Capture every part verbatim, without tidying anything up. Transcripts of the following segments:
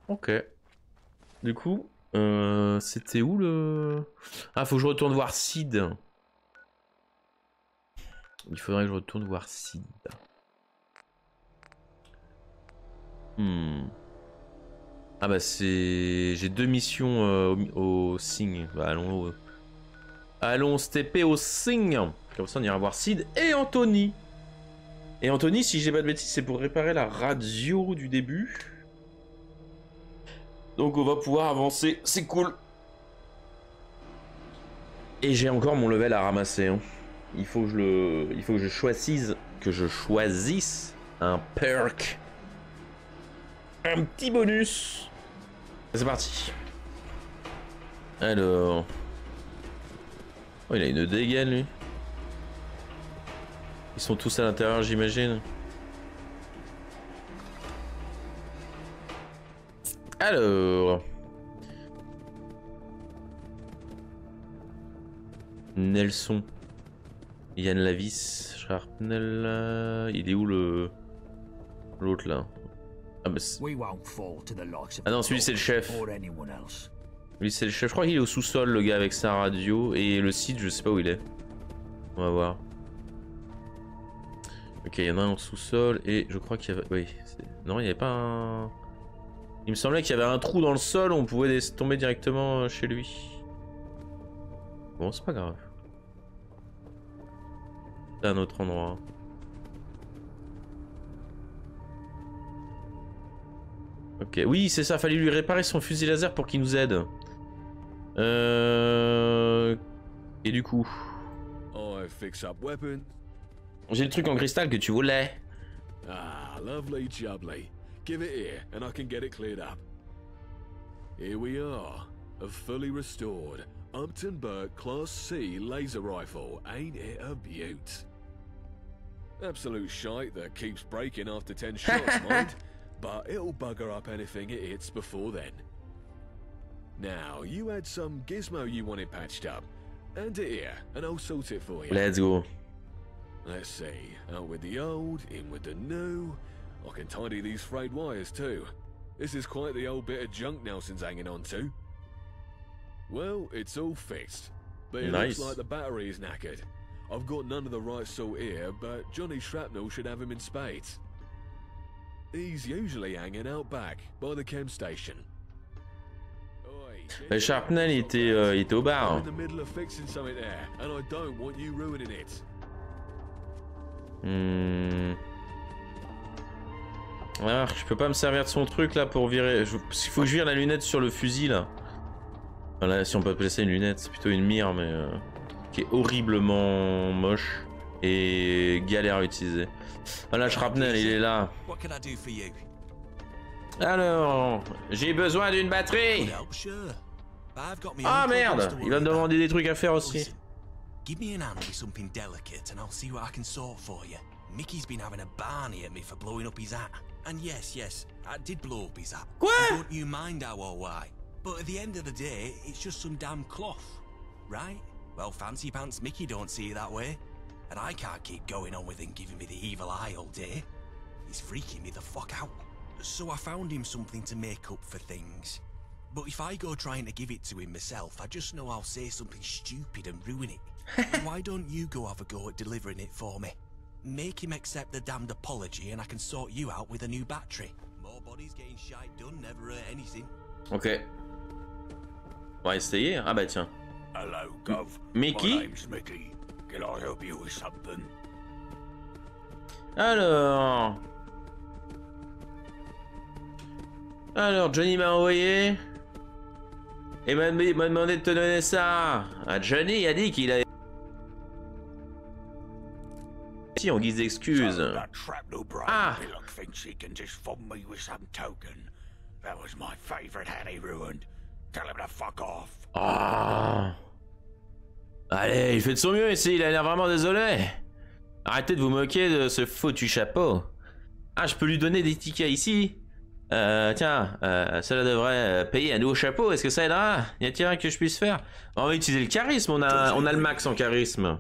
Ok. Du coup, euh, c'était où le... Ah, faut que je retourne voir Sid. Il faudrait que je retourne voir Sid. Hmm. Ah bah c'est... J'ai deux missions euh, au, au Sing. Bah allons... Au... Allons stepper au Sing. Comme ça on ira voir Sid et Anthony. Et Anthony, si j'ai pas de bêtises, c'est pour réparer la radio du début. Donc on va pouvoir avancer, c'est cool. Et j'ai encore mon level à ramasser. Hein. Il faut que je le, il faut que je choisisse, que je choisisse un perk, un petit bonus. C'est parti. Alors, oh, il a une dégaine lui. Ils sont tous à l'intérieur, j'imagine. Alors. Nelson. Yann Lavis. Sharpnel. Il est où le... L'autre là? Ah bah ah non, celui c'est le chef. Lui c'est le chef. Je crois qu'il est au sous-sol le gars avec sa radio. Et le site, je sais pas où il est. On va voir. Ok, il y en a un au sous-sol. Et je crois qu'il y avait... Oui. Non, il n'y avait pas un... Il me semblait qu'il y avait un trou dans le sol, on pouvait tomber directement chez lui. Bon, c'est pas grave. C'est un autre endroit. Ok, oui, c'est ça, fallait lui réparer son fusil laser pour qu'il nous aide. Euh... Et du coup... J'ai le truc en cristal que tu voulais. Ah, lovely jubbly. Give it here, and I can get it cleared up. Here we are, a fully restored Upton Burke Class C laser rifle. Ain't it a beaut? Absolute shite that keeps breaking after ten shots, mind, but it'll bugger up anything it hits before then. Now, you had some gizmo you wanted patched up. Hand it here, and I'll sort it for you. Let's go. Let's see, out with the old, in with the new. I can tidy these frayed wires too. This is quite the old bit of junk Nelson's hanging on to. Well, it's all fixed, but it nice. looks like the battery is knackered. I've got none of the right sort here, but Johnny Shrapnel should have him in spades. He's usually hanging out back, by the chem station. Le Sharpnel il était, euh, il était au bar. I'm in the middle of fixing something there, and I don't want you ruining it. Hmm... Ah, je peux pas me servir de son truc là pour virer. Je... Il faut que je vire la lunette sur le fusil là. Voilà, si on peut appeler ça une lunette, c'est plutôt une mire, mais euh, qui est horriblement moche et galère à utiliser. Voilà, Shrapnel, il est là. Alors, j'ai besoin d'une batterie. Ah merde, il va me demander des trucs à faire aussi. Give me an hand with something delicate and I'll see what I can sort for you. Mickey's been having a barney at me for blowing up his hat. And yes, yes, I did blow up his hat. Quoi? Don't you mind how or why? But at the end of the day, it's just some damn cloth, right? Well, fancy pants Mickey don't see it that way. And I can't keep going on with him giving me the evil eye all day. He's freaking me the fuck out. So I found him something to make up for things. But if I go trying to give it to him myself, I just know I'll say something stupid and ruin it. Why don't you go have a go at delivering it for me? Make him accept the damned apology and I can sort you out with a new battery. More bodies getting shite done never hurt anything. Ok. On va essayer. Ah bah tiens. Hello, Gov. Mickey? My name's Mickey. Can I help you with something? Alors... Alors, Johnny m'a envoyé... Et m'a demandé de te donner ça. Ah, Johnny a dit qu'il a... En guise d'excuse. Ah. Ah. Allez, il fait de son mieux ici, il a l'air vraiment désolé. Arrêtez de vous moquer de ce foutu chapeau. Ah, je peux lui donner des tickets ici. Euh, tiens, euh, cela devrait payer un nouveau chapeau, est-ce que ça aidera? Y a-t-il rien que je puisse faire? On va utiliser le charisme, on a, on a le max en charisme.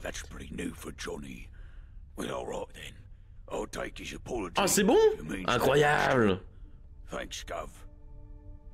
Oh, c'est bon? Incroyable!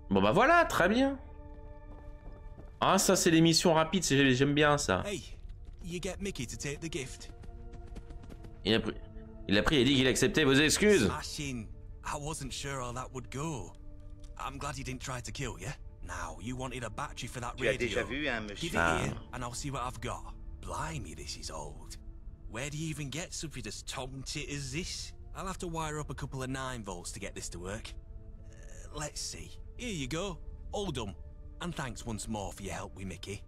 Bon bah voilà, très bien. Ah ça c'est les missions rapides, j'aime bien ça. Hey, you get Mickey to take the gift. Il a pris, il a pris et dit qu'il acceptait vos excuses. Smashing. I wasn't sure how that would go. I'm glad he didn't try to kill you. Now, you wanted a battery for that Tu as radio. déjà vu un Give monsieur? it Ah. here, and I'll see what I've got. Blimey, this is old. Where do you even get something as tom-tit as this? I'll have to wire up a couple of nine volts to get this to work. Uh, let's see. Here you go. All done. And thanks once more for your help with Mickey.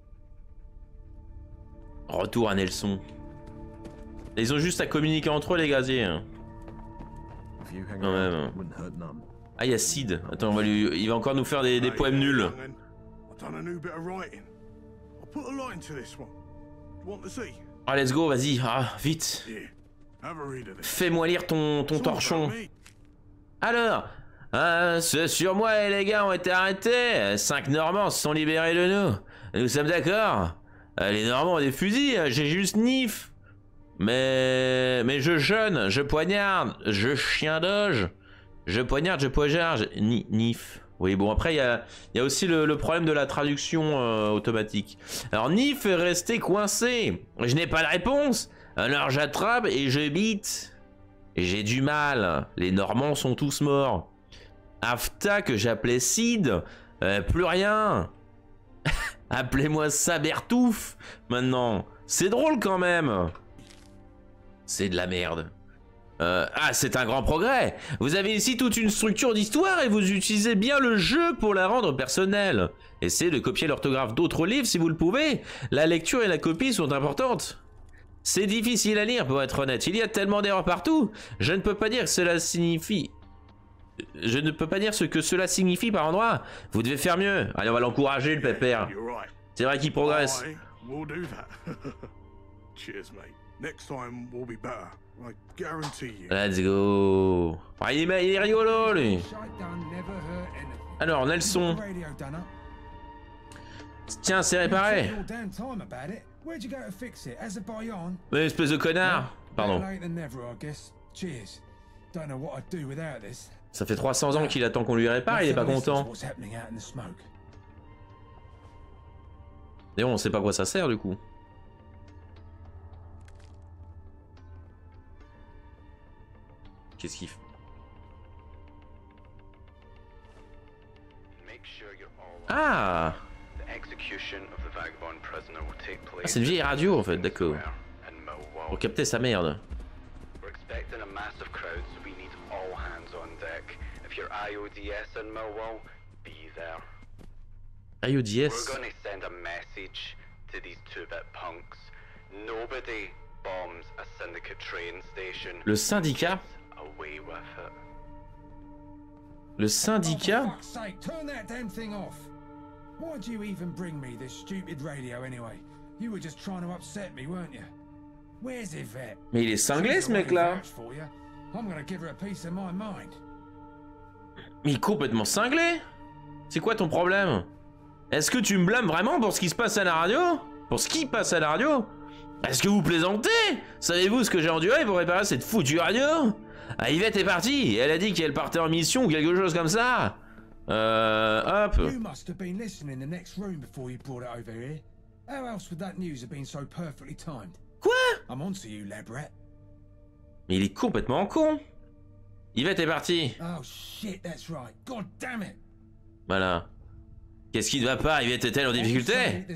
Retour à Nelson. Ils ont juste à communiquer entre eux les gaziers. Quand même. Ah il y a Sid. Attends, on va lui... il va encore nous faire des, des poèmes nuls. Ah let's go, vas-y, ah, vite. Fais-moi lire ton, ton torchon. Alors, euh, ceux sur moi et les gars ont été arrêtés. Cinq Normands se sont libérés de nous. Nous sommes d'accord. Euh, les Normands ont des fusils, j'ai juste nif. Mais mais je jeûne, je poignarde, je chien doge, je poignarde, je poignarde, ni, nif. Oui bon après il y a, y a aussi le, le problème de la traduction euh, automatique. Alors Nif est resté coincé, je n'ai pas de réponse, alors j'attrape et je bite. J'ai du mal, les Normands sont tous morts. Afta que j'appelais Sid, euh, plus rien. Appelez-moi Sabertouf maintenant, c'est drôle quand même. C'est de la merde. Euh, ah, c'est un grand progrès. Vous avez ici toute une structure d'histoire et vous utilisez bien le jeu pour la rendre personnelle. Essayez de copier l'orthographe d'autres livres si vous le pouvez. La lecture et la copie sont importantes. C'est difficile à lire pour être honnête. Il y a tellement d'erreurs partout. Je ne peux pas dire que cela signifie... Je ne peux pas dire ce que cela signifie par endroit. Vous devez faire mieux. Allez, on va l'encourager, le pépère. C'est vrai qu'il progresse. Next time will be better. I guarantee you. Let's go. Ah, il, est, il est rigolo, lui. Alors, Nelson. Tiens, c'est réparé. Mais espèce de connard. Pardon. Ça fait trois cents ans qu'il attend qu'on lui répare, il est pas content. Et bon, on sait pas à quoi ça sert, du coup. Qu'est-ce qu'il fait? Ah, ah c'est une vieille radio en fait, d'accord. Pour capter sa merde. I O D S. Le syndicat? Le syndicat? Mais il est cinglé ce mec là. Mais il est complètement cinglé. C'est quoi ton problème? Est-ce que tu me blâmes vraiment pour ce qui se passe à la radio? Pour ce qui passe à la radio? Est-ce que vous plaisantez? Savez-vous ce que j'ai enduré pour réparer cette foutue radio? Ah, Yvette est partie, elle a dit qu'elle partait en mission ou quelque chose comme ça. Euh... hop. Quoi? Mais il est complètement con. Yvette est partie. Voilà. Qu'est-ce qui ne va pas? Yvette est-elle en difficulté?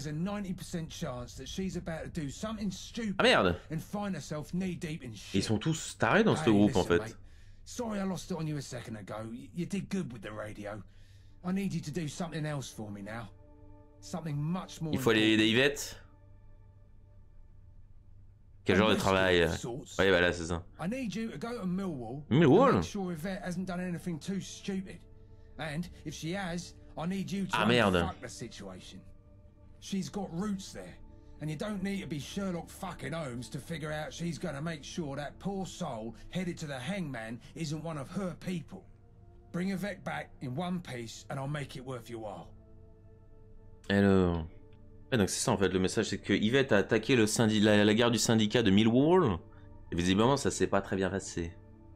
Ah merde! Ils sont tous tarés dans ce groupe en fait. Il faut aller aider Yvette. Quel genre de travail? Oui, voilà, c'est ça. Millwall? Ah merde. She's got roots there, and you don't need to be Sherlock fucking Holmes to figure out she's gonna make sure that poor soul headed to the hangman isn't one of her people. Bring Yvette back in one piece, and I'll make it worth your while. Alors, ouais, donc c'est ça en fait le message, c'est que Yvette a attaqué le syndic... la, la gare du syndicat de Millwall, et visiblement ça s'est pas très bien passé.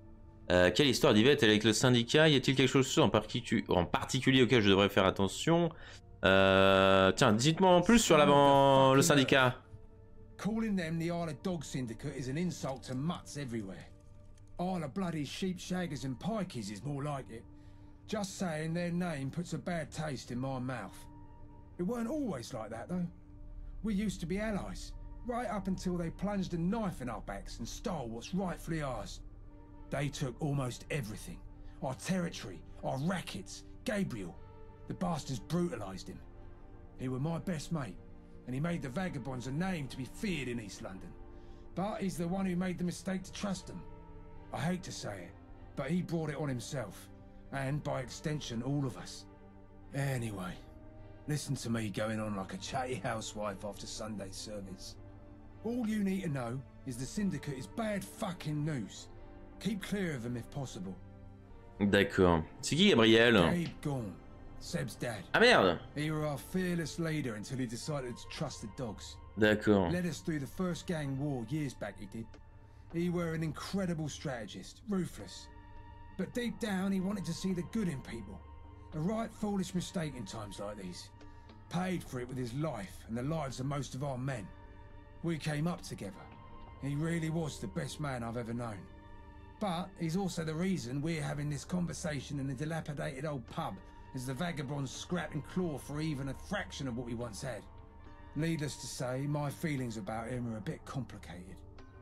Euh, quelle histoire d'Yvette avec le syndicat? Y a-t-il quelque chose en, particu en particulier auquel je devrais faire attention? euh, Tiens, dites-moi en plus sur l'avant le syndicat. Calling them the Isle of Dog Syndicate is an insult to mutts everywhere. Isle of bloody sheep shaggers and pikeys is more like it. Just saying their name puts a bad taste in my mouth. It weren't always like that though. We used to be allies, right up until they plunged a knife in our backs and stole what's rightfully ours. They took almost everything. Our territory, our rackets, Gabriel. The bastards brutalised him. He were my best mate, and he made the vagabonds a name to be feared in East London. But he's the one who made the mistake to trust them. I hate to say it, but he brought it on himself, and by extension all of us. Anyway, listen to me going on like a chatty housewife after Sunday service. All you need to know is the Syndicate is bad fucking news. Keep clear of them if possible. D'accord. C'est qui Gabriel? Gabe gone. Seb's dad. Ah merde. He were our fearless leader until he decided to trust the dogs. D'accord. Led us through the first gang war years back, he did. He were an incredible strategist, ruthless. But deep down he wanted to see the good in people. A right foolish mistake in times like these. Paid for it with his life and the lives of most of our men. We came up together. He really was the best man I've ever known. But he's also the reason we're having this conversation in a dilapidated old pub as the vagabonds scrap and claw for even a fraction of what we once had. Needless to say, my feelings about him are a bit complicated.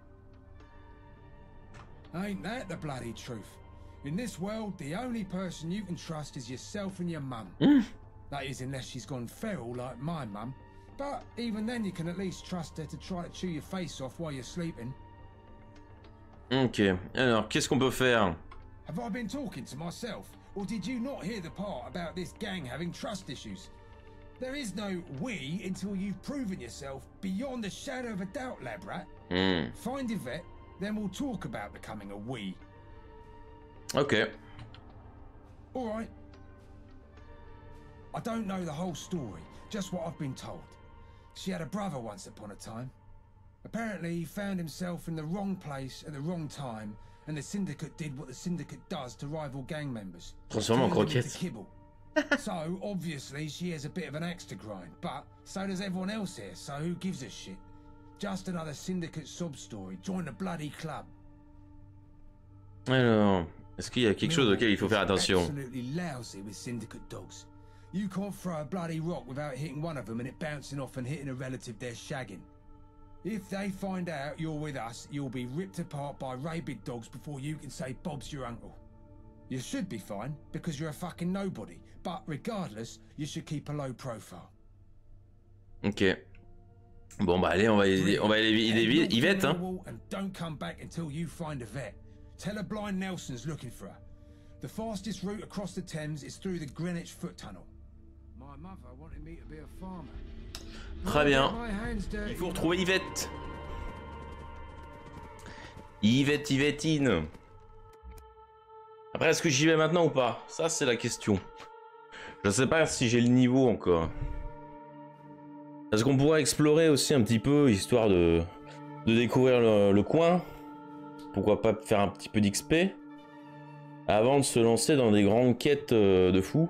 Ain't that the bloody truth? In this world, the only person you can trust is yourself and your mum. Mm. That is, unless she's gone feral like my mum. But even then you can at least trust her to try to chew your face off while you're sleeping. Ok, alors qu'est-ce qu'on peut faire? Have I been talking to myself? Or did you not hear the part about this gang having trust issues? There is no we until you've proven yourself beyond a shadow of a doubt, lab rat. Mm. Find Yvette, then we'll talk about becoming a we. Ok. Alright. I don't know the whole story, just what I've been told. She had a brother once upon a time. Apparently he found himself in the wrong place at the wrong time, and the Syndicate did what the Syndicate does to rival gang members. Transforme en Turn them into croquette. kibble. So, obviously, she has a bit of an axe to grind, but so does everyone else here, so who gives a shit? Just another Syndicate sob story. Join the bloody club. Alors, est-ce qu'il y a quelque chose auquel il faut faire attention? Absolutely lousy with Syndicate dogs. You can't throw a bloody rock without hitting one of them and it bouncing off and hitting a relative they're shagging. If they find out you're with us, you'll be ripped apart by rabid dogs before you can say Bob's your uncle. You should be fine, because you're a fucking nobody. But regardless, you should keep a low profile. Ok. Bon bah allez, on va aider, on va aider Yvette, hein. And don't come back until you find a vet. Tell her Blind Nelson's looking for her. The fastest route across the Thames is through the Greenwich Foot Tunnel. My mother wanted me to be a farmer. Très bien. Il faut retrouver Yvette. Yvette, Yvettine. Après, est-ce que j'y vais maintenant ou pas? Ça, c'est la question. Je sais pas si j'ai le niveau encore. Est-ce qu'on pourrait explorer aussi un petit peu, histoire de, de découvrir le, le coin? Pourquoi pas faire un petit peu d'X P avant de se lancer dans des grandes quêtes de fou?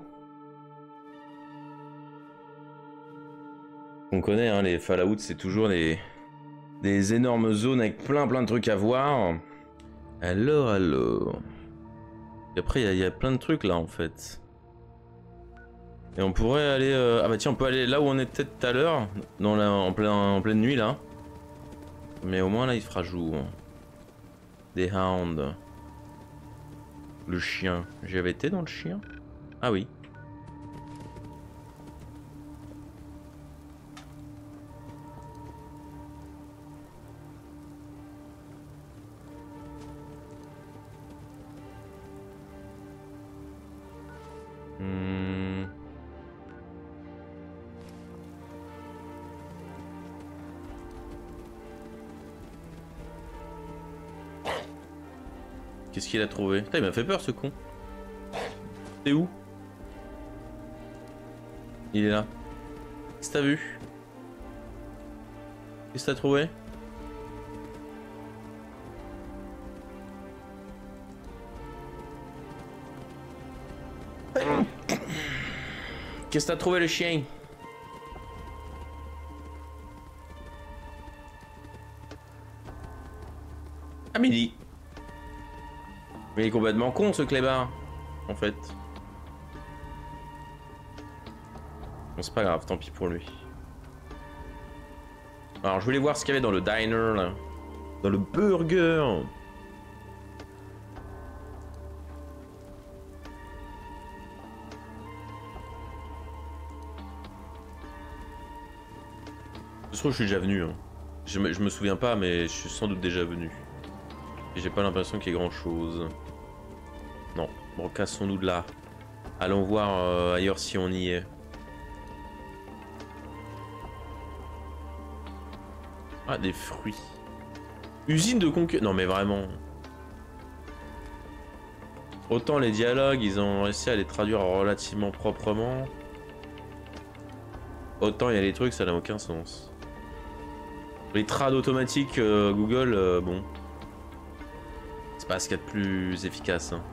On connaît, hein, les Fallout, c'est toujours des, des énormes zones avec plein plein de trucs à voir. Alors, alors... Et après, il y, y a plein de trucs là, en fait. Et on pourrait aller... Euh... Ah bah tiens, on peut aller là où on était tout à l'heure, dans la... en, plein... en pleine nuit, là. Mais au moins, là, il fera jour. Des hounds. Le chien. J'avais été dans le chien? Ah oui. Hmm. Qu'est-ce qu'il a trouvé? Putain, il m'a fait peur ce con. T'es où? Il est là. Qu'est-ce que t'as vu? Qu'est-ce que t'as trouvé? Qu'est-ce que t'as trouvé le chien? Ah mais il est... Mais il est complètement con ce clébard, en fait. Bon c'est pas grave, tant pis pour lui. Alors je voulais voir ce qu'il y avait dans le diner là. Dans le burger. Je trouve que je suis déjà venu. Hein. Je, me, je me souviens pas, mais je suis sans doute déjà venu. Et j'ai pas l'impression qu'il y ait grand chose. Non. Bon, cassons-nous de là. Allons voir euh, ailleurs si on y est. Ah, des fruits. Usine de concurrence. Non, mais vraiment. Autant les dialogues, ils ont réussi à les traduire relativement proprement. Autant il y a des trucs, ça n'a aucun sens. Les trades automatiques euh, Google, euh, bon. C'est pas ce qu'il y a de plus efficace. Hein.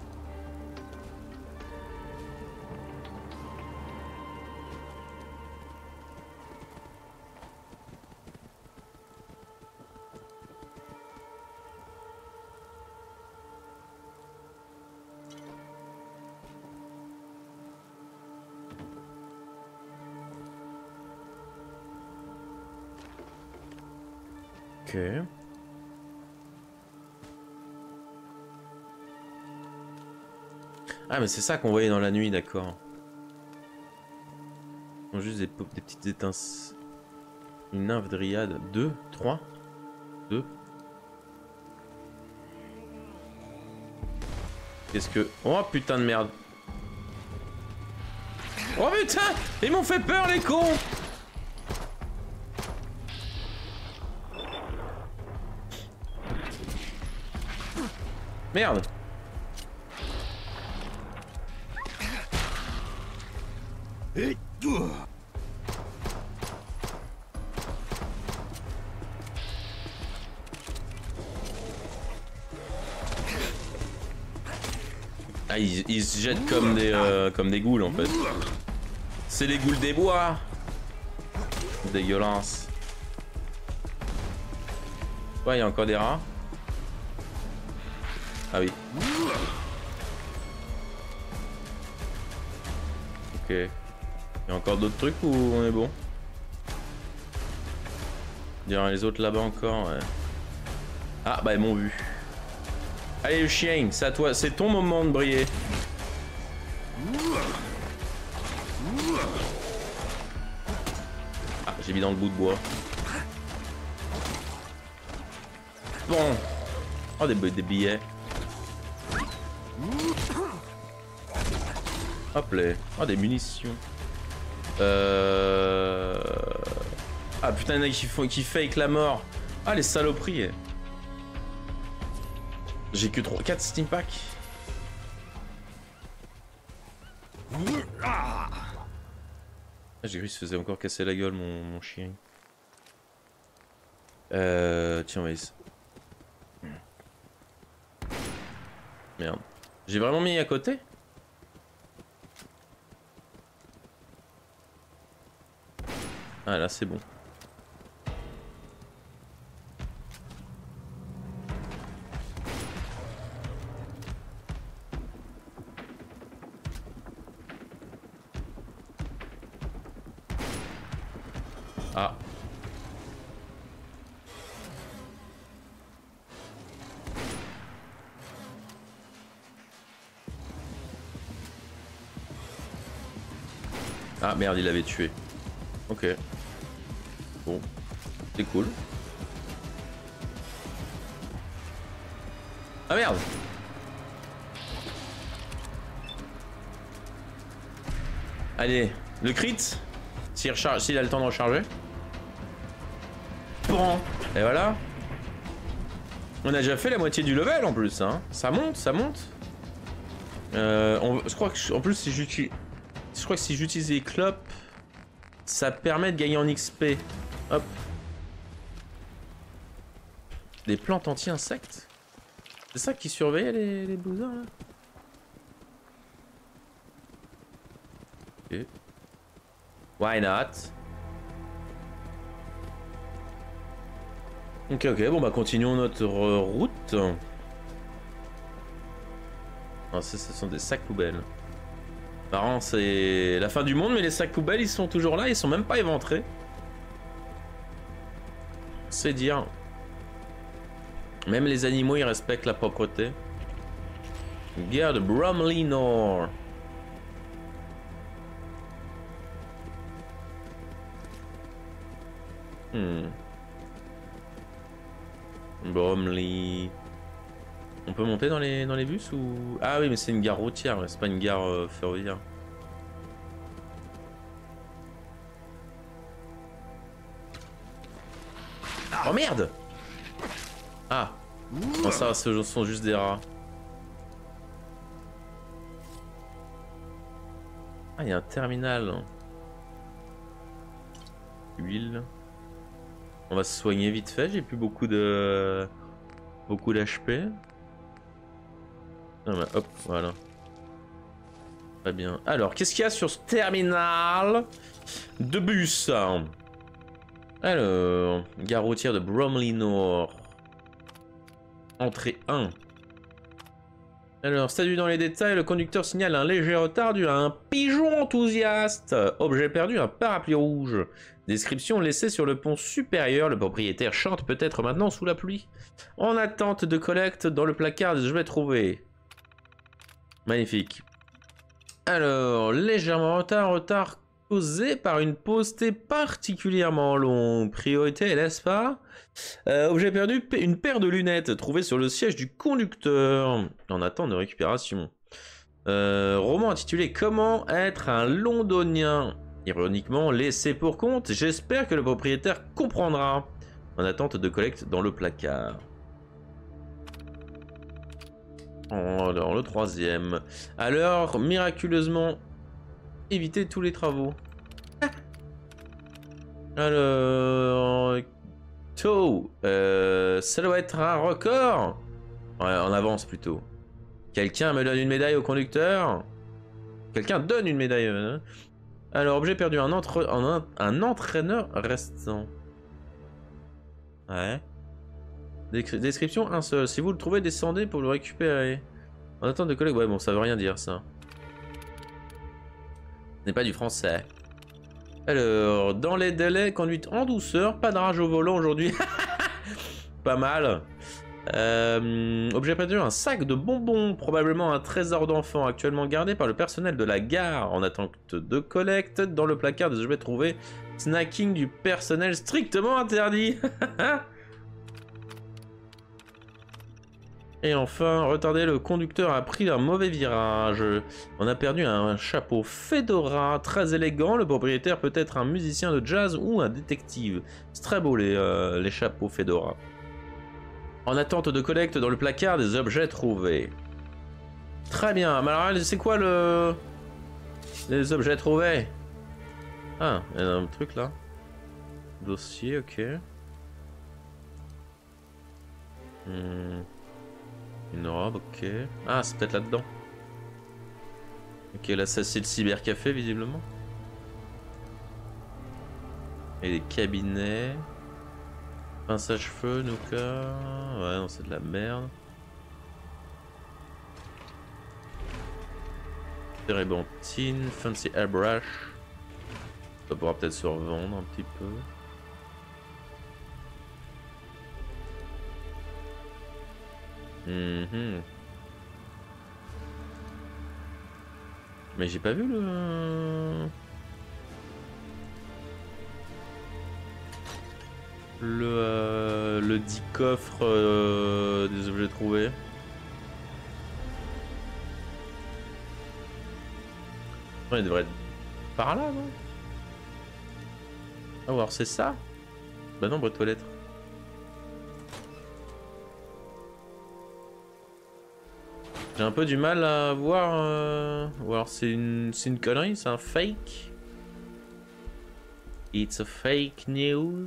Ok. Ah mais c'est ça qu'on voyait dans la nuit, d'accord. Ils ont juste des, des petites étincelles. Une nymphe dryade. Deux, trois, deux. Qu'est-ce que... Oh putain de merde. Oh putain, ils m'ont fait peur les cons. Merde. Ah, ils, ils se jettent comme des, euh, comme des ghouls en fait. C'est les ghouls des bois. Dégueulasse. Ouais, il y a encore des rats. Ah oui. Ok. Il y a encore d'autres trucs ou on est bon? Il y a les autres là-bas encore, ouais. Ah bah ils m'ont vu. Allez le chien, c'est à toi, c'est ton moment de briller. Ah, j'ai mis dans le bout de bois. Bon. Oh des, des billets. Hop là. Oh des munitions. Euh... Ah putain, il y en a qui, font, qui fake la mort. Ah les saloperies. J'ai que trois, quatre steam packs. Ah, j'ai cru qu'il se faisait encore casser la gueule mon, mon chien. Euh... Tiens, on va essayer. Merde. J'ai vraiment mis à côté? Ah là c'est bon. Ah. Ah merde, il l'avait tué. Ok. Bon. C'est cool. Ah merde. Allez, le crit. S'il recharge, s'il a le temps de recharger. Bon. Et voilà. On a déjà fait la moitié du level en plus, hein. Ça monte, ça monte. Euh, on, je crois que en plus si j'utilise, je crois que si j'utilise les clopes, ça permet de gagner en X P. Hop. Des plantes anti-insectes. C'est ça qui surveillait les, les blousards là. Ok. Why not? Ok, ok, bon bah continuons notre route. Ah, ça, ce sont des sacs poubelles. Marrant, c'est la fin du monde, mais les sacs poubelles ils sont toujours là, ils sont même pas éventrés. C'est dire. Même les animaux ils respectent la propreté. Gare de Bromley Nord. Hmm. Bromley. On peut monter dans les, dans les bus ou... Ah oui mais c'est une gare routière, c'est pas une gare euh, ferroviaire. Oh merde! Ah. Non ça, ce sont juste des rats. Ah il y a un terminal. Huile. On va se soigner vite fait, j'ai plus beaucoup de... Beaucoup d'H P. Ah bah, hop, voilà. Très bien. Alors, qu'est-ce qu'il y a sur ce terminal de bus? Alors, gare routière de Bromley Nord. Entrée un. Alors, statut dans les détails, le conducteur signale un léger retard dû à un pigeon enthousiaste. Objet perdu, un parapluie rouge. Description laissée sur le pont supérieur, le propriétaire chante peut-être maintenant sous la pluie. En attente de collecte dans le placard, je vais trouver. Magnifique. Alors, légèrement retard, retard causé par une postée particulièrement longue. Priorité, n'est-ce pas? euh, Objet perdu, une paire de lunettes trouvée sur le siège du conducteur. En attente de récupération. Euh, roman intitulé Comment être un londonien. Ironiquement laissé pour compte, j'espère que le propriétaire comprendra. En attente de collecte dans le placard. Alors, le troisième. Alors, miraculeusement, éviter tous les travaux. Alors... Tôt, euh, ça doit être un record. Ouais, en avance plutôt. Quelqu'un me donne une médaille au conducteur. Quelqu'un donne une médaille. Hein. Alors, objet perdu, un, entre... un, un entraîneur restant. Ouais. Description, un seul. Si vous le trouvez, descendez pour le récupérer. En attente de collègues, ouais, bon, ça veut rien dire, ça. Ce n'est pas du français. Alors, dans les délais, conduite en douceur, pas de rage au volant aujourd'hui. Pas mal. Euh, objet perdu, un sac de bonbons, probablement un trésor d'enfant actuellement gardé par le personnel de la gare en attente de collecte. Dans le placard de je vais trouver snacking du personnel strictement interdit. Et enfin, retardé, le conducteur a pris un mauvais virage. On a perdu un chapeau Fedora très élégant. Le propriétaire peut être un musicien de jazz ou un détective. C'est très beau les, euh, les chapeaux Fedora. En attente de collecte dans le placard des objets trouvés. Très bien. Mais alors, c'est quoi le... les objets trouvés? Ah, il y a un truc là. Dossier, ok. Hmm... Une robe, ok. Ah, c'est peut-être là-dedans. Ok, là, ça, c'est le cybercafé, visiblement. Et des cabinets. Pince à cheveux, Nuka. Ouais, non, c'est de la merde. Térébenthine, fancy airbrush. Ça pourra peut-être se revendre un petit peu. Mmh. Mais j'ai pas vu le... Le, euh, le dit coffre euh, des objets trouvés. Ouais, il devrait être par là, non? Ah, alors c'est ça? Bah non, boîte aux lettres. J'ai un peu du mal à voir... Euh... Ou alors c'est une, c'est une connerie, c'est un fake. It's a fake news.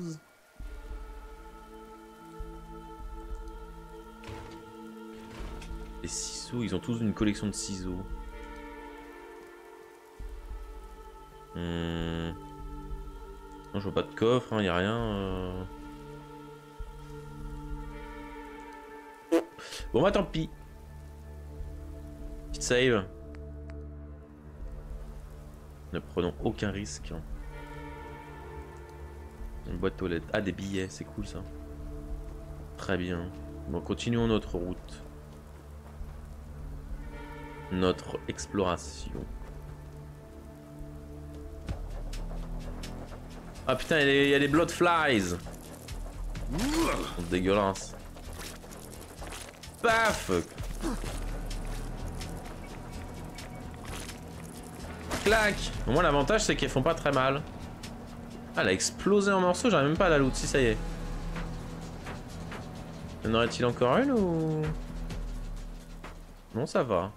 Les ciseaux, ils ont tous une collection de ciseaux. Hmm. Non, je vois pas de coffre, il hein, y a rien. Euh... Bon bah tant pis. Petite save. Ne prenons aucun risque. Une boîte aux lettres. Ah, des billets, c'est cool ça. Très bien. Bon, continuons notre route. Notre exploration. Ah putain, il y a des blood flies. C'est dégueulasse. Paf. Clac. Au moins l'avantage c'est qu'elles font pas très mal. Ah, elle a explosé en morceaux, j'arrive même pas à la loot, si ça y est. Y en aurait-il encore une ou... Non, ça va.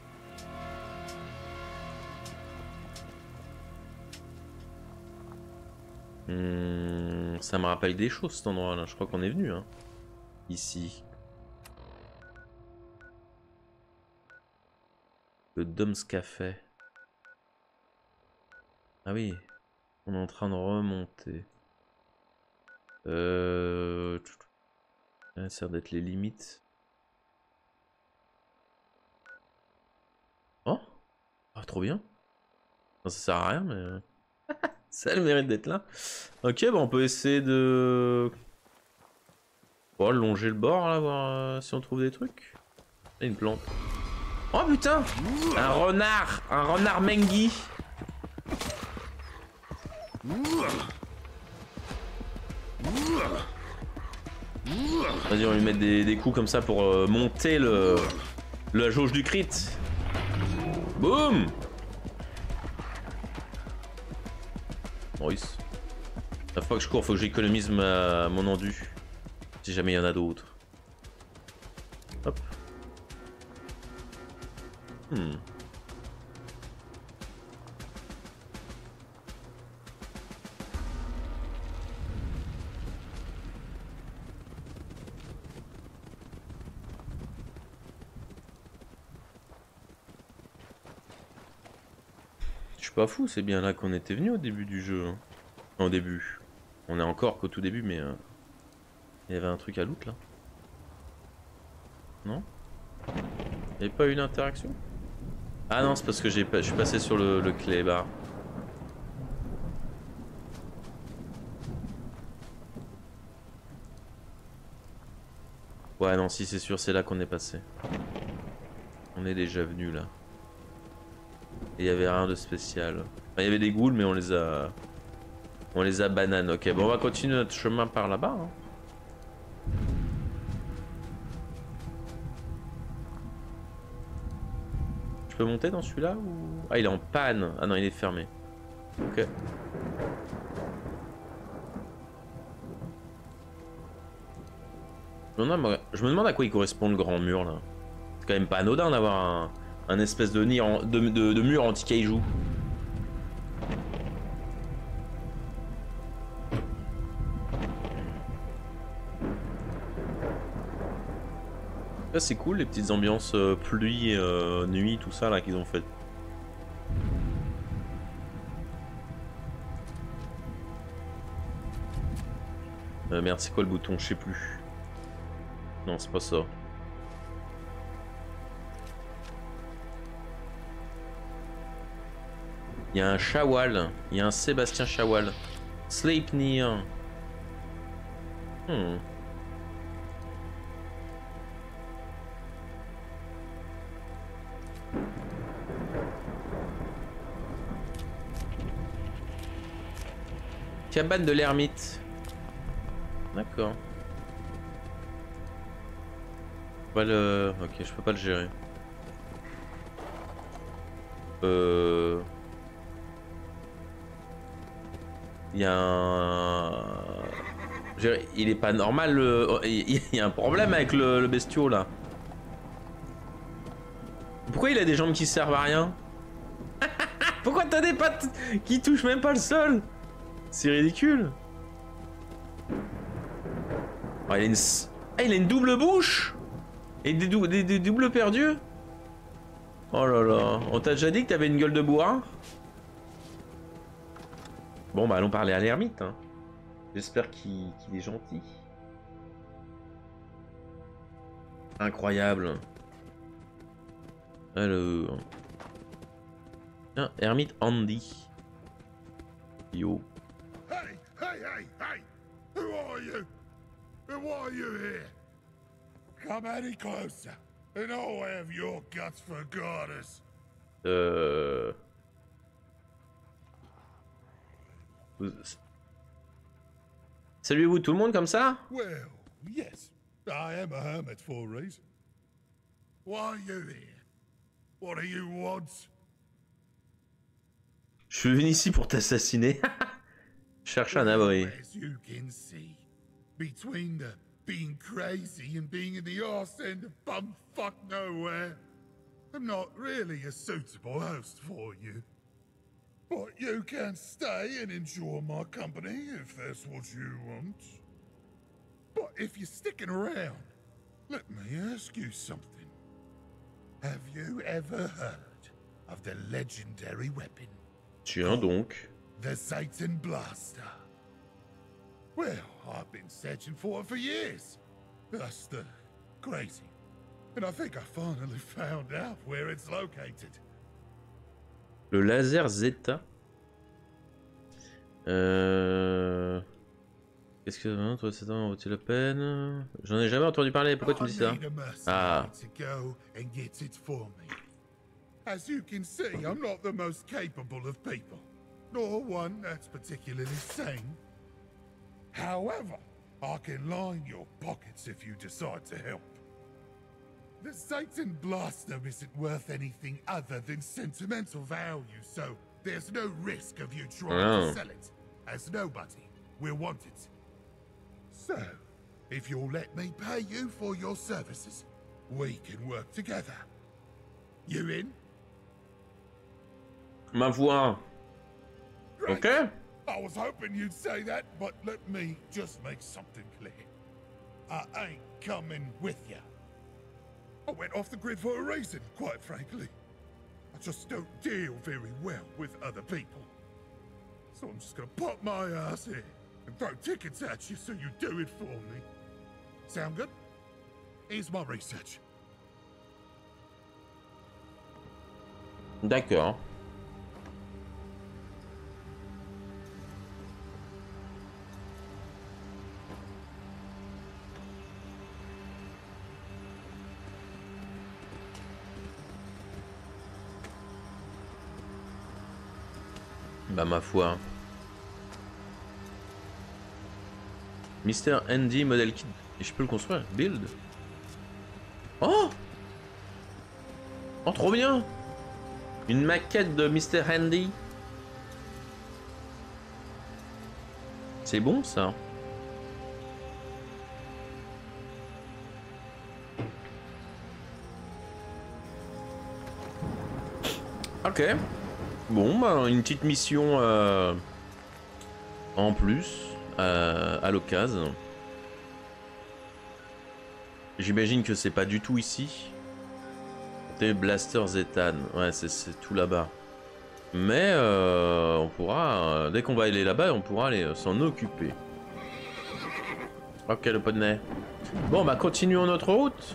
Hmm, ça me rappelle des choses cet endroit là, je crois qu'on est venu hein. Ici. Le Dom's Café. Ah oui, on est en train de remonter. Euh... Ça sert d'être les limites. Oh, ah, trop bien. Non, ça sert à rien, mais... ça a le mérite d'être là. Ok, bon, on peut essayer de... Bon, longer le bord, là, voir euh, si on trouve des trucs. Et une plante. Oh putain, un renard, un renard Mengi. Vas-y, on va lui mettre des, des coups comme ça pour euh, monter le, la jauge du crit. Boum. Nice. La fois que je cours, faut que j'économise ma, mon endu. Si jamais il y en a d'autres. Hop. Hmm. Je suis pas fou, c'est bien là qu'on était venu au début du jeu. Hein. Au début. On est encore qu'au tout début, mais... Euh... Il y avait un truc à loot là. Non? Il n'y avait pas eu d'interaction? Ah non, c'est parce que j'ai pas... je suis passé sur le, le clé bar. Ouais, non, si c'est sûr, c'est là qu'on est passé. On est déjà venu là. Et il y avait rien de spécial. Enfin, il y avait des ghouls, mais on les a... On les a bananes. Ok, bon, on va continuer notre chemin par là-bas. Hein. Je peux monter dans celui-là ou... Ah, il est en panne. Ah non, il est fermé. Ok. Je me demande, je me demande à quoi il correspond le grand mur là. C'est quand même pas anodin d'avoir un, un espèce de, nid en, de, de, de mur anti-kaiju. Là c'est cool les petites ambiances euh, pluie, euh, nuit, tout ça là qu'ils ont fait. Euh, merde, c'est quoi le bouton? Je sais plus. Non, c'est pas ça. Il y a un Shawal. Il y a un Sébastien Shawal. Sleipnir. Hmm. Cabane de l'ermite. D'accord. Pas le... Ok, je peux pas le gérer. Euh... Il y a un... Il est pas normal, le... il y a un problème avec le, le bestiau là. Pourquoi il a des jambes qui servent à rien? Pourquoi t'as des pattes qui touchent même pas le sol? C'est ridicule. Oh, il, a une... ah, il a une double bouche. Et des, dou des, des doubles perdus. Oh là là. On t'a déjà dit que t'avais une gueule de bois? Bon bah allons parler à l'ermite. Hein. J'espère qu'il qu'il est gentil. Incroyable. Alors... Tiens, ermite Andy. Yo. Hey, hey, hey, hey! Who are you? And why are you here? Come any closer, and I'll have your guts for goddess. Euh... Saluez-vous tout le monde comme ça? Well, yes, I am a hermit for a reason. Why are you here? What do you want? Je suis venu ici pour t'assassiner. Cherche un abri. As you can see, between the being crazy and being in the arse end of bumfuck nowhere, I'm not really a suitable host for you. But you can stay and enjoy my company if that's what you want. But if you're sticking around, let me ask you something. Have you ever heard of the legendary weapon? Tiens donc. The Satan Blaster. Well, I've been searching for it for years. That's the crazy. And I think I finally found out where it's located. Le laser Zeta. Euh... Qu'est-ce que toi c'est en vaut-il la peine? J'en ai jamais entendu parler. Pourquoi tu me dis ça? Ah. As you can see, I'm not the most capable of people, nor one that's particularly sane. However, I can line your pockets if you decide to help. The Satan Blaster isn't worth anything other than sentimental value, so there's no risk of you trying Oh. to sell it, as nobody will want it. So, if you'll let me pay you for your services, we can work together. You in? Ma voix. Great. Ok. I was hoping you'd say that, but let me just make something clear. I ain't coming with you. I went off the grid for a reason, quite frankly. I just don't deal very well with other people. So I'm just gonna pop my ass here and throw tickets at you so you do it for me. Sound good? Here's my research. D'accord. Bah ma foi. Mister Andy Model Kit. Et je peux le construire. Build. Oh. Oh trop bien. Une maquette de Mister Andy. C'est bon ça. Ok. Bon, bah, une petite mission euh, en plus euh, à l'occasion. J'imagine que c'est pas du tout ici. C'était Blaster Zetan. Ouais, c'est tout là-bas. Mais euh, on pourra, euh, dès qu'on va aller là-bas, on pourra aller euh, s'en occuper. Ok, le poney. Bon, bah continuons notre route.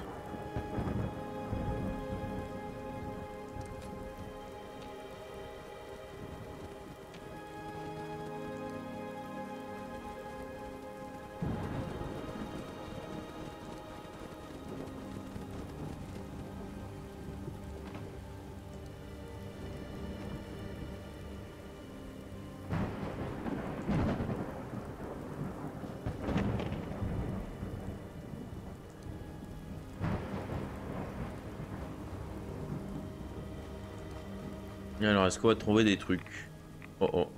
Alors, est-ce qu'on va trouver des trucs? Oh oh.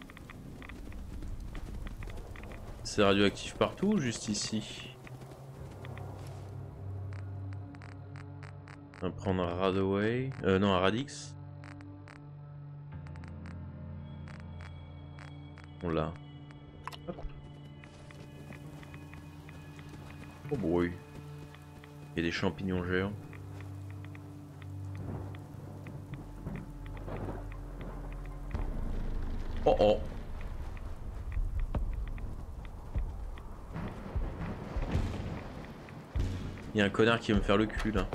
C'est radioactif partout ou juste ici? On va prendre un Radaway. Euh, non, un Radix. On l'a. Oh bruit. Il y a des champignons géants. Oh oh. Il y a un connard qui veut me faire le cul là.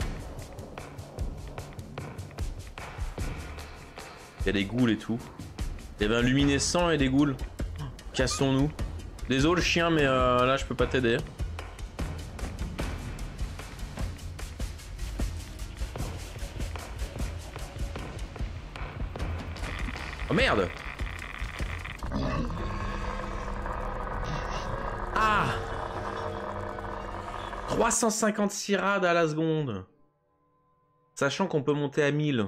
Il y a des ghouls et tout. Il y avait un luminescent et des ghouls. Cassons-nous. Désolé le chien, mais euh, là je peux pas t'aider. Oh merde! Ah! trois cent cinquante-six rades à la seconde. Sachant qu'on peut monter à mille.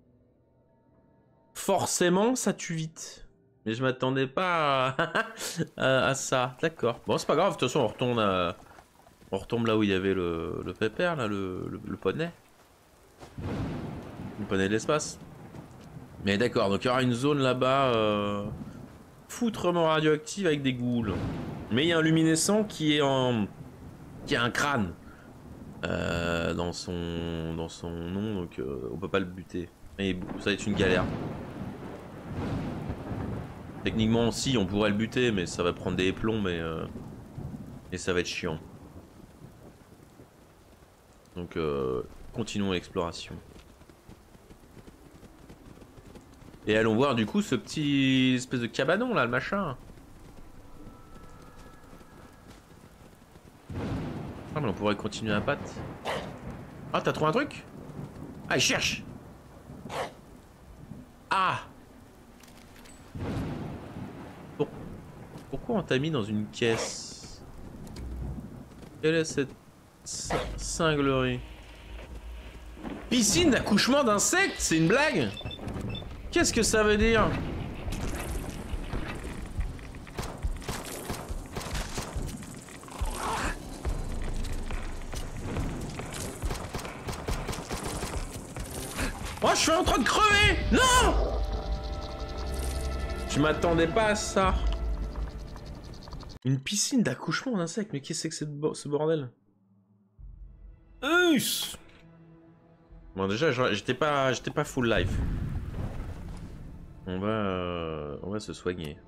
Forcément, ça tue vite. Mais je m'attendais pas à, à, à ça. D'accord. Bon, c'est pas grave. De toute façon, on retourne, à... on retombe là où il y avait le, le pépère, là, le, le, le poney. Le poney de l'espace. Mais d'accord, donc il y aura une zone là-bas euh, foutrement radioactive avec des ghouls. Mais il y a un luminescent qui est en... qui a un crâne euh, dans son dans son nom, donc euh, on peut pas le buter. Et ça va être une galère. Techniquement, si, on pourrait le buter, mais ça va prendre des plombs, mais euh, et ça va être chiant. Donc, euh, continuons l'exploration. Et allons voir du coup ce petit espèce de cabanon là, le machin. Ah, mais on pourrait continuer à patte. Ah, t'as trouvé un truc? Ah, il cherche. Ah. Pour... Pourquoi on t'a mis dans une caisse? Quelle est cette cinglerie? Piscine d'accouchement d'insectes? C'est une blague? Qu'est-ce que ça veut dire? Oh, je suis en train de crever! Non! Je m'attendais pas à ça. Une piscine d'accouchement d'insectes, mais qu'est-ce que c'est que ce bordel? Us! Bon, déjà, j'étais pas, j'étais pas full life. On va, euh, on va se soigner.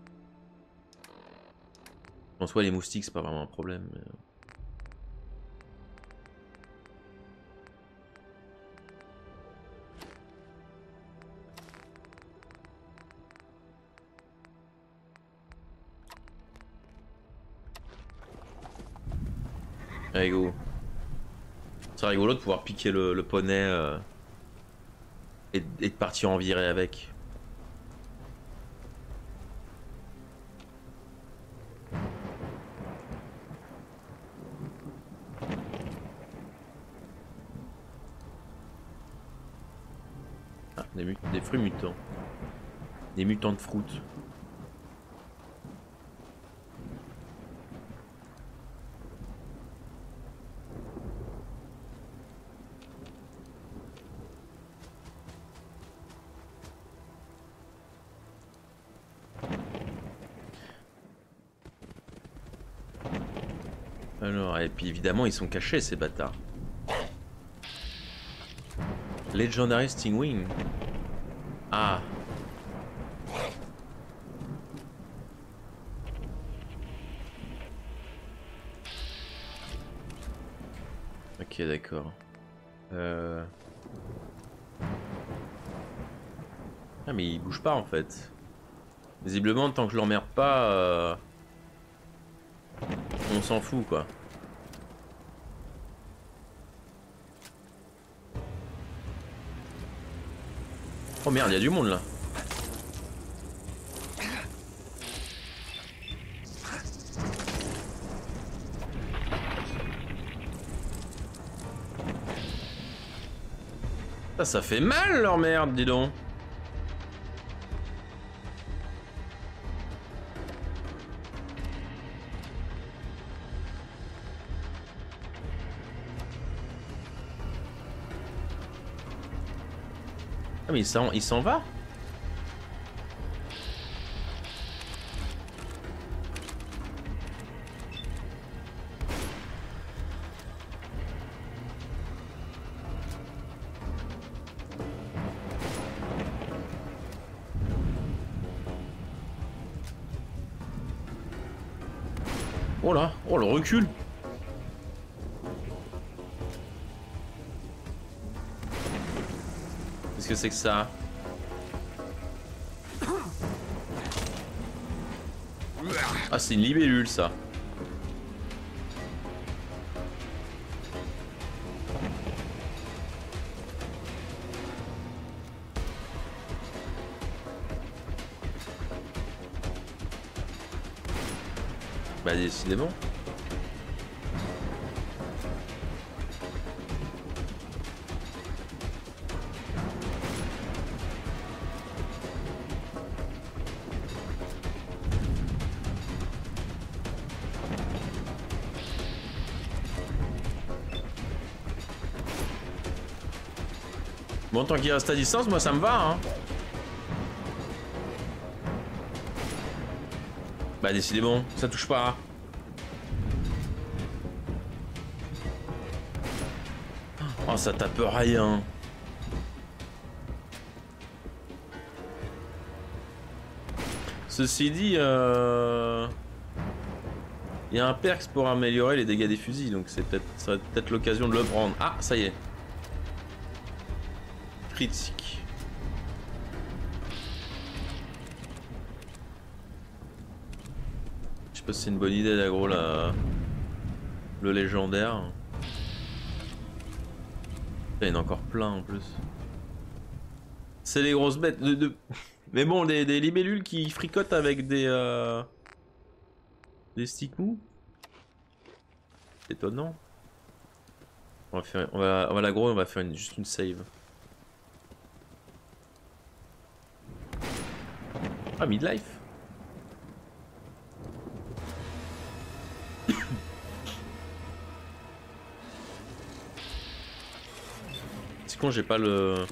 En soi, les moustiques, c'est pas vraiment un problème. Mais... Allez, go. C'est rigolo de pouvoir piquer le, le poney euh, et, et de partir en virée avec. Ah, des, mut des fruits mutants. Des mutants de fruits. Alors, et puis évidemment, ils sont cachés, ces bâtards. Legendary Stingwing. Ah. Ok, d'accord. Euh... Ah, mais il bouge pas, en fait. Visiblement, tant que je l'emmerde pas... Euh... On s'en fout, quoi. Oh merde, il y a du monde là. Ça, ça fait mal leur merde, dis donc. Ah mais il s'en va? Oh là, oh le recul. Qu'est-ce que c'est que ça? Ah, c'est une libellule, ça. Bah, décidément. Bon, tant qu'il reste à distance, moi ça me va, hein. Bah décidément, ça touche pas. Oh, ça tape rien. Ceci dit, euh... il y a un perks pour améliorer les dégâts des fusils, donc c'est peut-être, ça va peut-être l'occasion de le prendre. Ah, ça y est. Critique. Je sais pas si c'est une bonne idée d'aggro la... le légendaire. Il y en a encore plein en plus. C'est les grosses bêtes. De, de... Mais bon, des, des libellules qui fricotent avec des... Euh... des sticks mous. C'est étonnant. On va faire... On va, on va l'aggro, on va faire une... juste une save. Ah, midlife. C'est con, j'ai pas le...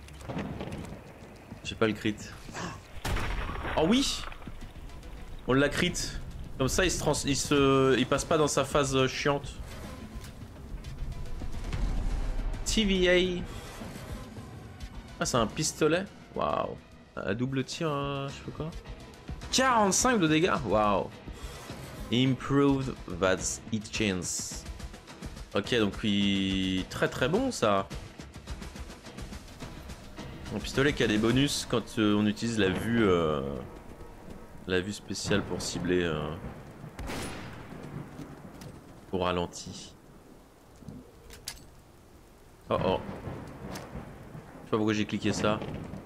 J'ai pas le crit. Oh oui. On l'a crit. Comme ça, il se, trans... il se... il passe pas dans sa phase chiante. T V A. Ah, c'est un pistolet. Waouh. À double tir, euh, je sais pas quoi. quarante-cinq de dégâts. Waouh. Improved that's it chance. Ok, donc il... très très bon ça. Un pistolet qui a des bonus quand euh, on utilise la vue euh, la vue spéciale pour cibler euh, au ralenti. Oh oh. Je sais pas pourquoi j'ai cliqué ça.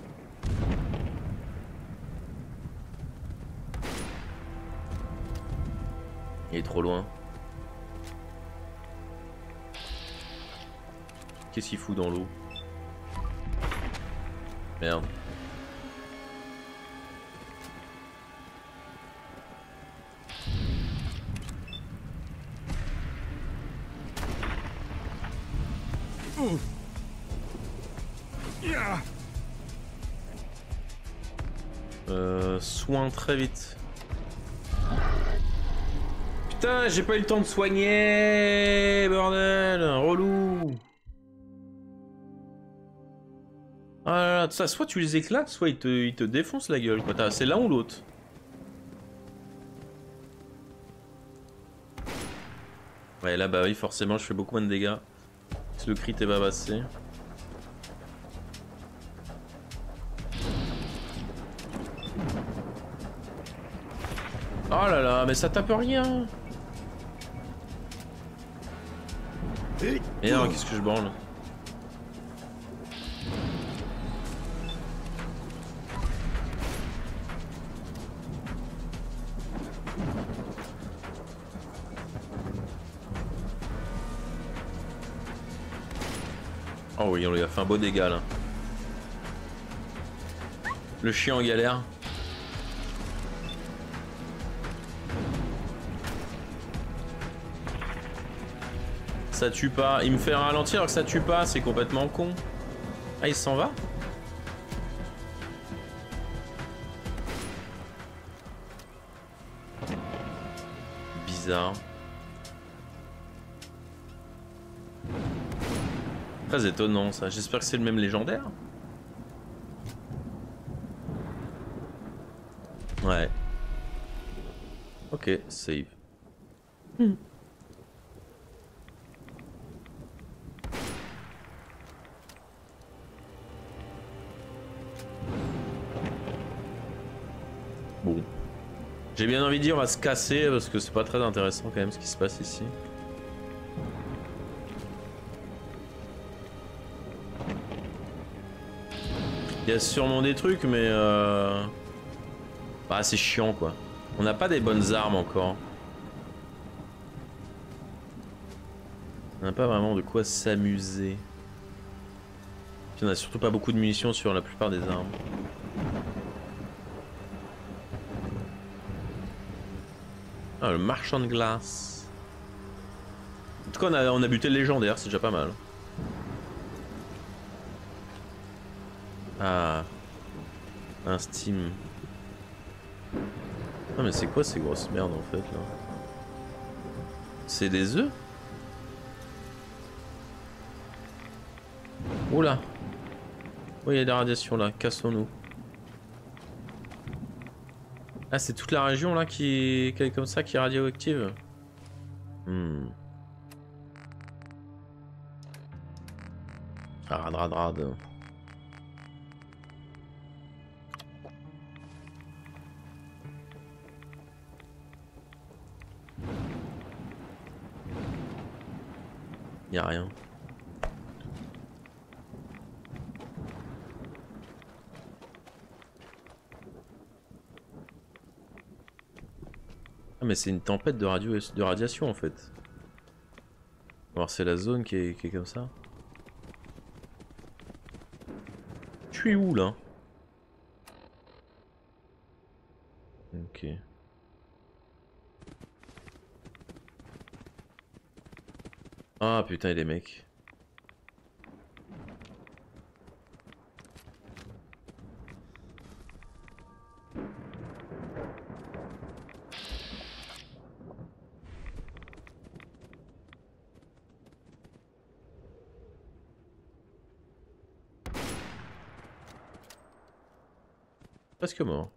Il est trop loin. Qu'est-ce qu'il fout dans l'eau? Merde. Euh, soin très vite. Putain, j'ai pas eu le temps de soigner, bordel, relou. Ah là là, ça, soit tu les éclates, soit ils te, ils te défoncent la gueule, quoi. C'est l'un ou l'autre. Ouais, là, bah oui, forcément, je fais beaucoup moins de dégâts. Si le crit est pas passé. Oh là là, mais ça tape rien. Et non, qu'est-ce que je branle? Oh oui, on lui a fait un beau dégât là. Le chien en galère. Ça tue pas. Il me fait ralentir alors que ça tue pas. C'est complètement con. Ah, il s'en va? Bizarre. Très étonnant ça. J'espère que c'est le même légendaire. Ouais. Ok, save. Hmm. Bon. J'ai bien envie de dire on va se casser parce que c'est pas très intéressant quand même ce qui se passe ici. Il y a sûrement des trucs mais euh... bah c'est chiant quoi. On n'a pas des bonnes armes encore. On n'a pas vraiment de quoi s'amuser. Puis on a surtout pas beaucoup de munitions sur la plupart des armes. Ah, le marchand de glace. En tout cas, on a, on a buté le légendaire, c'est déjà pas mal. Ah. Un Steam. Ah, mais c'est quoi ces grosses merdes en fait là? C'est des œufs? Oula. Oh, il y a de la radiation là, cassons-nous. Ah, c'est toute la région là qui, qui est comme ça, qui est radioactive. Hmm. Ah, rad, rad, rad. Y'a rien. Ah mais c'est une tempête de, radio de radiation en fait. Alors c'est la zone qui est, qui est comme ça. Je suis où là? Ok. Ah putain, et les mecs. Presque mort.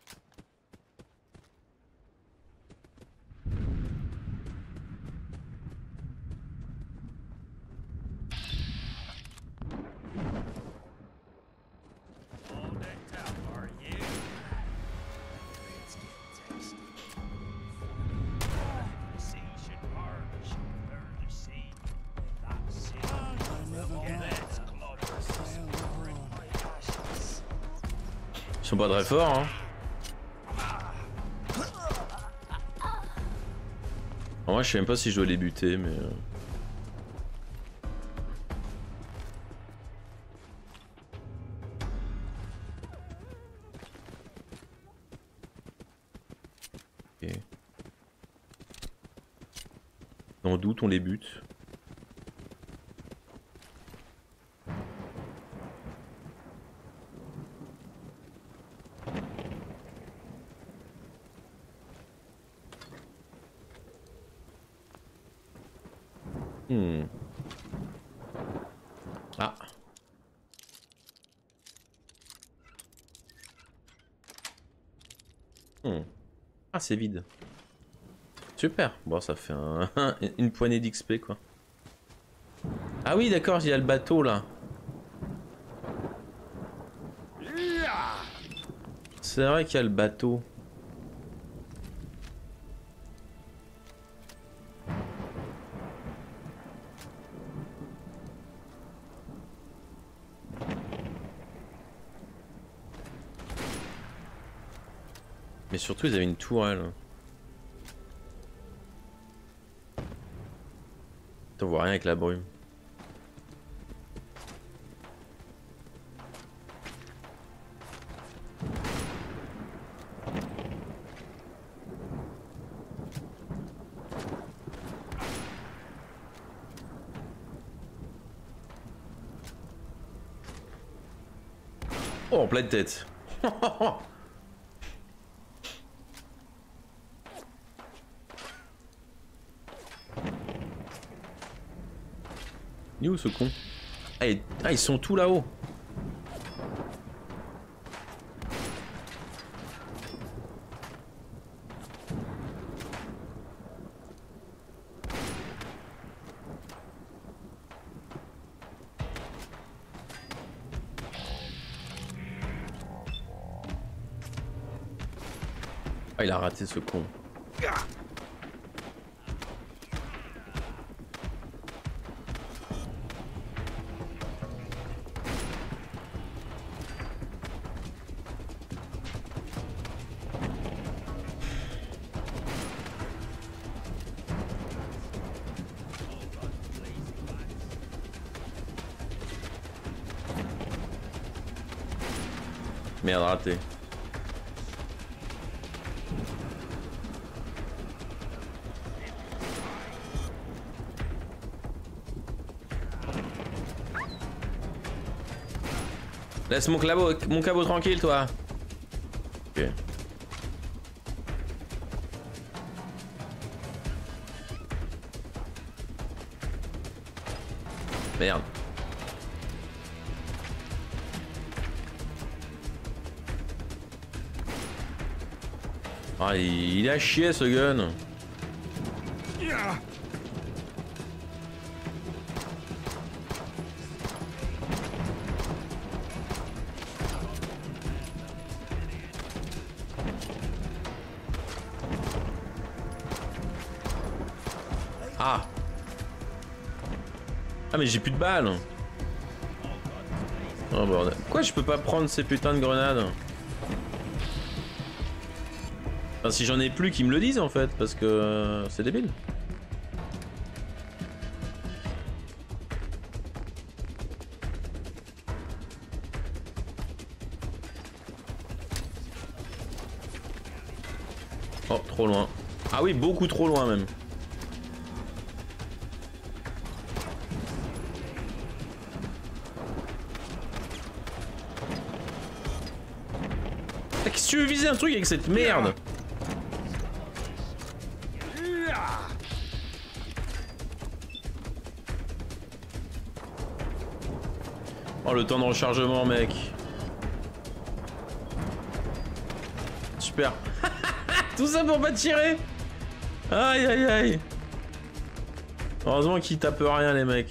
Ils sont pas très forts, hein. En vrai, je sais même pas si je dois les buter, mais... Ok. Dans doute, on les bute. Hmm. Ah. Hmm. Ah, c'est vide. Super. Bon, ça fait un... une poignée d'X P, quoi. Ah oui, d'accord, il y a le bateau, là. C'est vrai qu'il y a le bateau. Mais surtout, ils avaient une tourelle. On voit rien avec la brume. Oh, en pleine tête. Il est où ce con? Ah, il... ah, ils sont tous là-haut. Ah, il a raté ce con. Merde, raté. Laisse mon cabot, mon cabot tranquille, toi. Ok. Merde. Ah, il, il a chié ce gun. Ah. Ah mais j'ai plus de balles. Oh bordel. Pourquoi je peux pas prendre ces putains de grenades? Enfin, si j'en ai plus, qu'ils me le disent en fait, parce que euh, c'est débile. Oh, trop loin. Ah oui, beaucoup trop loin même. Qu'est-ce que tu veux viser un truc avec cette merde? Oh, le temps de rechargement, mec. Super. Tout ça pour pas tirer. Aïe, aïe, aïe. Heureusement qu'ils tapent rien, les mecs.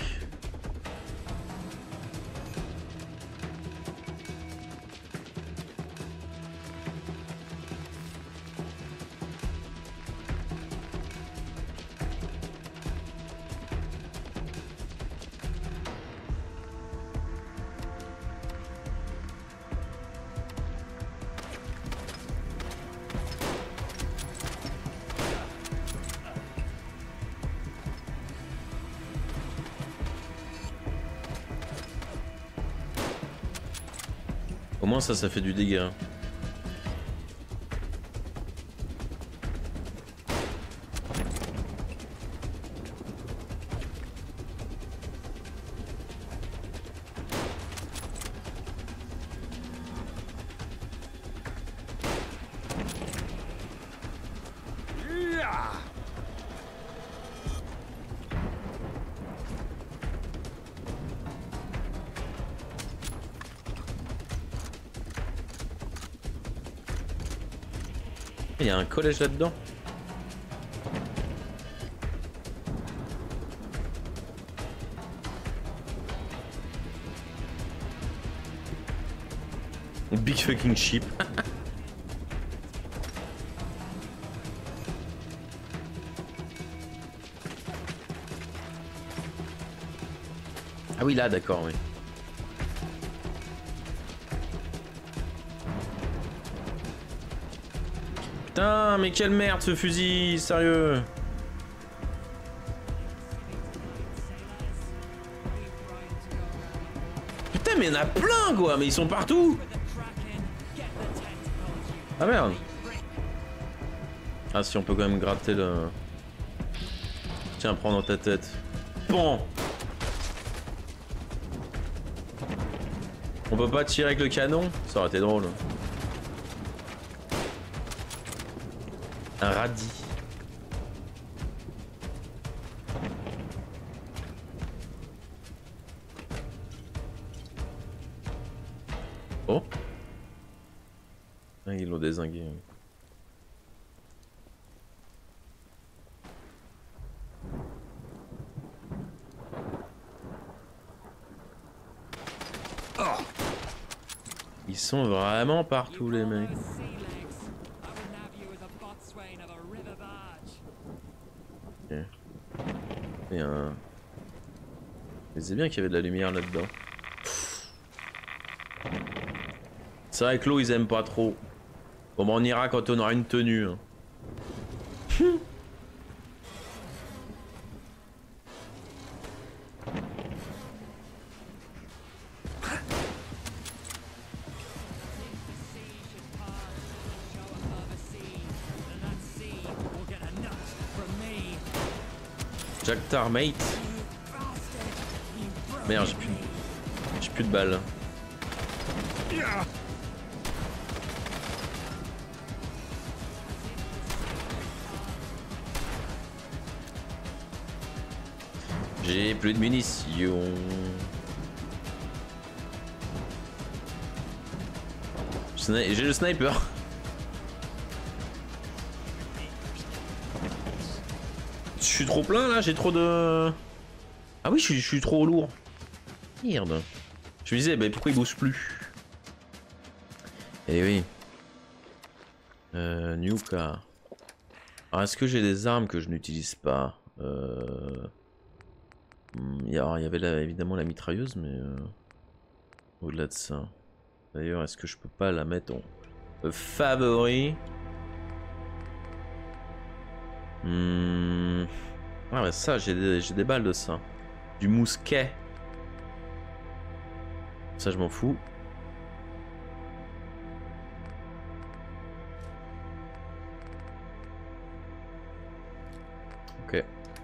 Au moins ça, ça fait du dégât. Il y a un collège là-dedans. Big fucking ship. Ah oui, là, d'accord, oui. Putain, mais quelle merde ce fusil, sérieux. Putain, mais il y en a plein, quoi, mais ils sont partout. Ah merde. Ah si, on peut quand même gratter le... Tiens, prends dans ta tête. Bon. On peut pas tirer avec le canon? Ça aurait été drôle. Un radis. Oh. Ah, ils l'ont dézingué. Oh. Ils sont vraiment partout les mecs. pris un... Mais c'est bien qu'il y avait de la lumière là-dedans. C'est vrai que l'eau ils aiment pas trop. Bon bah on ira quand on aura une tenue. Hein. Jack Tar mate. Merde, j'ai plus, j'ai plus de balles. J'ai plus de munitions. J'ai le sniper. Je suis trop plein là, j'ai trop de... Ah oui, je suis, je suis trop lourd. Merde. Je me disais, bah, pourquoi il bouge plus? Eh oui. Euh, new car. Alors, est-ce que j'ai des armes que je n'utilise pas? euh... Il y avait là, évidemment la mitrailleuse, mais... Euh... Au-delà de ça. D'ailleurs, est-ce que je peux pas la mettre en favori? Hmm... Ah bah ça, j'ai des, j'ai des balles de ça. Du mousquet. Ça, je m'en fous. Ok.